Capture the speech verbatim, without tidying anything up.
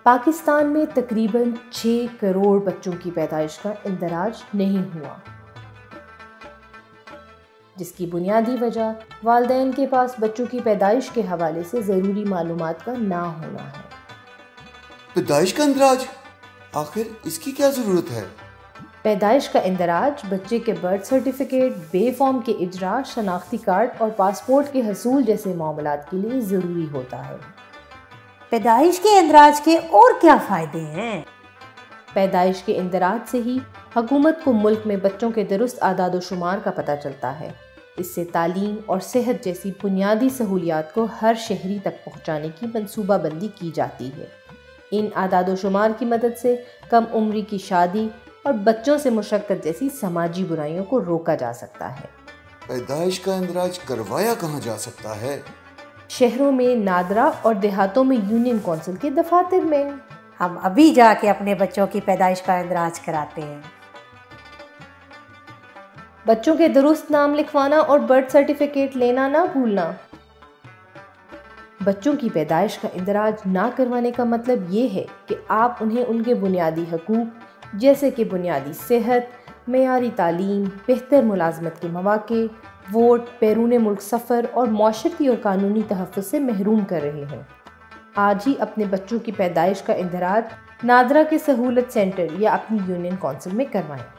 پاکستان میں تقریباً چھ کروڑ بچوں کی پیدائش کا اندراج نہیں ہوا، جس کی بنیادی وجہ والدین کے پاس بچوں کی پیدائش کے حوالے سے ضروری معلومات کا نہ ہونا ہے۔ پیدائش کا اندراج، آخر اس کی کیا ضرورت ہے؟ پیدائش کا اندراج بچے کے برتھ سرٹیفکیٹ، بے فارم کے اجرا، شناختی کارڈ اور پاسپورٹ کے حصول جیسے معاملات کے لیے ضروری ہوتا ہے۔ پیدائش کے اندراج کے اور کیا فائدے ہیں؟ پیدائش کے اندراج سے ہی حکومت کو ملک میں بچوں کے درست اعداد و شمار کا پتہ چلتا ہے۔ اس سے تعلیم اور صحت جیسی بنیادی سہولیات کو ہر شہری تک پہنچانے کی منصوبہ بندی کی جاتی ہے۔ ان اعداد و شمار کی مدد سے کم عمری کی شادی اور بچوں سے مشقت جیسی سماجی برائیوں کو روکا جا سکتا ہے۔ پیدائش کا اندراج کروایا کہاں جا سکتا ہے؟ شہروں میں نادرا اور دیہاتوں میں یونین کونسل کے دفاتر میں۔ ہم ابھی جا کے اپنے بچوں کی پیدائش کا اندراج کراتے ہیں۔ بچوں کے درست نام لکھوانا اور برتھ سرٹیفکیٹ لینا نہ بھولنا۔ بچوں کی پیدائش کا اندراج نہ کروانے کا مطلب یہ ہے کہ آپ انہیں ان کے بنیادی حقوق جیسے کہ بنیادی صحت، معیاری تعلیم، بہتر ملازمت کے مواقع، ووٹ، بیرون ملک سفر اور معاشرتی اور قانونی تحفظ سے محروم کر رہے ہیں۔ آج ہی اپنے بچوں کی پیدائش کا اندراج نادرا کے سہولت سینٹر یا اپنی یونین کونسل میں کروائیں۔